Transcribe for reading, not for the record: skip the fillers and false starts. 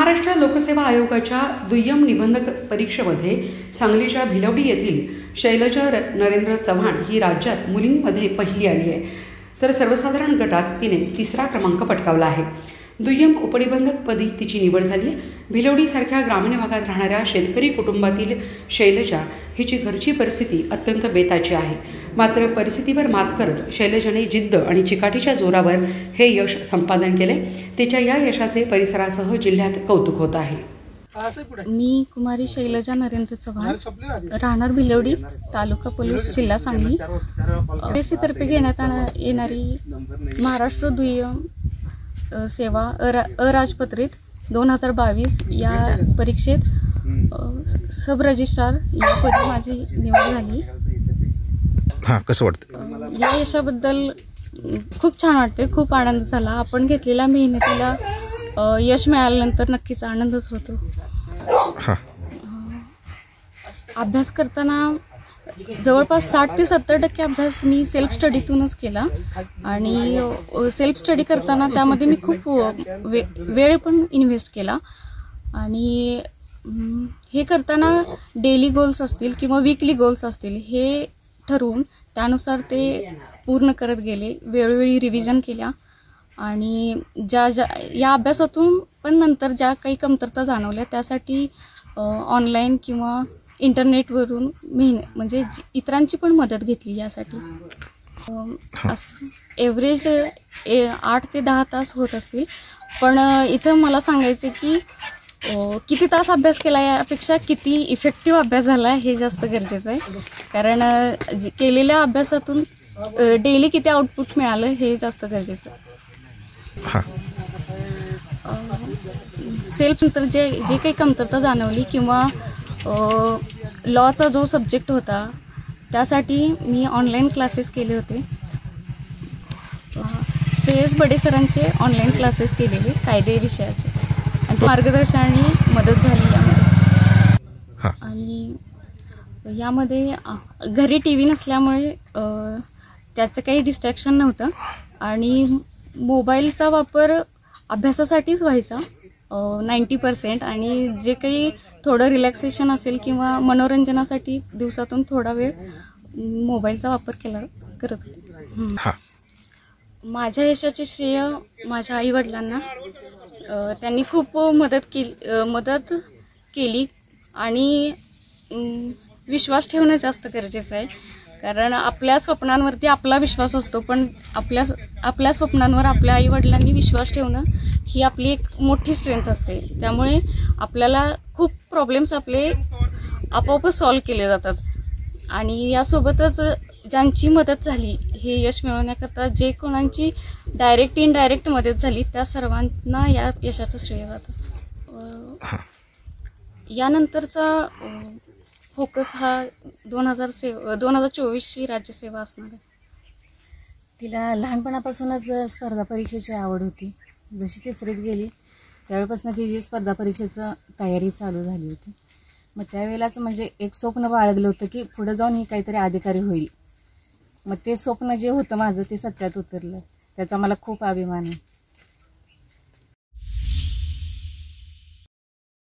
महाराष्ट्र लोकसेवा आयोगाच्या दुय्यम निबंधक परीक्षेमध्ये सांगलीच्या भिलवडी येथील शैलजा नरेंद्र चव्हाण ही राज्यात मुलींमध्ये पहिली आली आहे, तर सर्वसाधारण गटात तिने 3रा क्रमांक पटकावला आहे. दुय्यम उपनिबंधकपदी तिची निवड झाली आहे. भिलवडीसारख्या ग्रामीण भागात राहणाऱ्या शेतकरी कुटुंबातील शैलजा हिची घरची परिस्थिती अत्यंत बेताची आहे. मात्र परिस्थितीवर मात करत शैलजाने जिद्द आणि चिकाटीच्या जोरावर हे यश संपादन केले. तिच्या या यशाचे परिसरासह जिल्ह्यात कौतुक होत आहे. मी कुमारी शैलजा नरेंद्र चव्हाण, राहणार भिलवडी, तालुका पोलीस, जिल्हा सांगली. तर्फे घेण्यात येणारी महाराष्ट्र दुय्यम सेवा अराजपत्रित 2022 या परीक्षेत सब रजिस्ट्रार या पदी माझी निवड झाली. कसं वाटतं? या यशाबद्दल खूप छान वाटते, खूप आनंद झाला. आपण घेतलेल्या मेहनतीला यश मिळाल्यानंतर नक्कीच आनंदच होतो. अभ्यास करताना जवळपास 60 ते 70% अभ्यास मी सेल्फ स्टडीतूनच केला आणि सेल्फ स्टडी करताना त्यामध्ये मी खूप वेळ पण इन्व्हेस्ट केला. आणि हे करताना डेली गोल्स असतील किंवा वीकली गोल्स असतील हे ठरवून त्यानुसार ते पूर्ण करत गेले. वेळोवेळी रिव्हिजन केल्या आणि या अभ्यासातून पण नंतर ज्या काही कमतरता जाणवल्या त्यासाठी ऑनलाईन किंवा इंटरनेटवरून म्हणजे इतरांची पण मदत घेतली. यासाठी असं एव्हरेज 8 ते 10 तास होत असतील. पण इथं मला सांगायचं की किती तास अभ्यास केला यापेक्षा किती इफेक्टिव्ह अभ्यास झाला हे जास्त गरजेचं आहे. कारण केलेल्या अभ्यासातून डेली किती आउटपुट मिळालं हे जास्त गरजेचं आहे. सेल्फ नंतर जे काही कमतरता जाणवली किंवा लॉचा जो सब्जेक्ट होता त्यासाठी मी ऑनलाईन क्लासेस केले होते. श्रेयस बडे सरांचे ऑनलाईन क्लासेस केलेले कायदे विषयाचे आणि मार्गदर्शनाने मदत झाली यामध्ये. आणि यामध्ये घरी TV नसल्यामुळे त्याचं काही डिस्ट्रॅक्शन नव्हतं आणि मोबाईलचा वापर अभ्यासासाठीच व्हायचा 90%. आणि जे काही थोडं रिलॅक्सेशन असेल किंवा मनोरंजनासाठी दिवसातून थोडा वेळ मोबाईलचा वापर करत होते. माझ्या यशाचे श्रेय माझ्या आईवडिलांना. त्यांनी खूप मदत केली आणि विश्वास ठेवणं जास्त गरजेचं आहे. कारण आपल्या स्वप्नांवरती आपला विश्वास असतो, पण आपल्या स्वप्नांवर आपल्या आईवडिलांनी विश्वास ठेवणं ही आपली एक मोठी स्ट्रेंथ असते. त्यामुळे आपल्याला खूप प्रॉब्लेम्स आपले आपोआपच सॉल्व्ह केले जातात. आणि यासोबतच ज्यांची मदत झाली हे यश मिळवण्याकरता जे कोणाची डायरेक्ट इनडायरेक्ट मदत झाली त्या सर्वांना या यशाचं श्रेय जातं. यानंतरचा फोकस हा 2024ची राज्यसेवा असणार आहे. तिला लहानपणापासूनच स्पर्धा परीक्षेची आवड होती. जशी 3रीत गेली त्यावेळेपासून तिची स्पर्धा परीक्षेचं तयारी चालू झाली होती. मग त्यावेळेलाच म्हणजे एक स्वप्न बाळगलं होतं की पुढे जाऊन ही काहीतरी अधिकारी होईल. मग ते स्वप्न जे होतं माझं ते सत्यात उतरलं, त्याचा मला खूप अभिमान आहे.